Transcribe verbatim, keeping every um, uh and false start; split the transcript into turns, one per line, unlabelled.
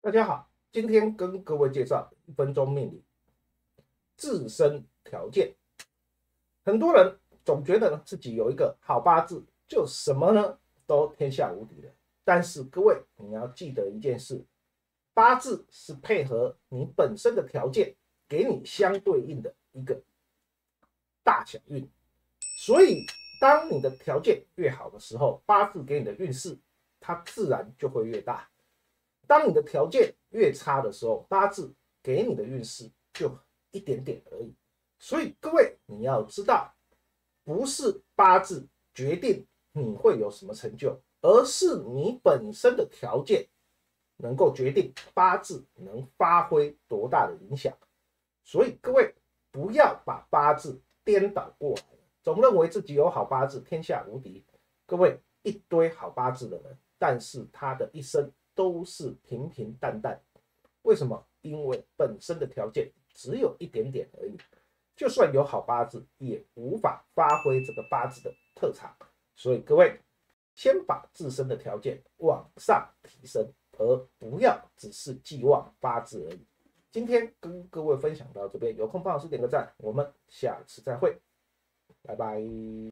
大家好，今天跟各位介绍一分钟命理自身条件。很多人总觉得呢自己有一个好八字，就什么呢都天下无敌了。但是各位你要记得一件事，八字是配合你本身的条件，给你相对应的一个大小运。所以当你的条件越好的时候，八字给你的运势它自然就会越大。当你的条件越差的时候，八字给你的运势就一点点而已。所以各位你要知道，不是八字决定你会有什么成就，而是你本身的条件能够决定八字能发挥多大的影响。所以各位不要把八字颠倒过来，总认为自己有好八字，天下无敌。各位，一堆好八字的人，但是他的一生都是平平淡淡。为什么？因为本身的条件只有一点点而已，就算有好八字，也无法发挥这个八字的特长。所以各位，先把自身的条件往上提升，而不要只是寄望八字而已。今天跟各位分享到这边，有空帮老师点个赞，我们下次再会，拜拜。